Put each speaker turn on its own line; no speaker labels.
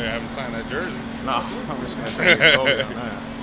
They haven't signed that jersey.
No, I'm just gonna say your clothes on that.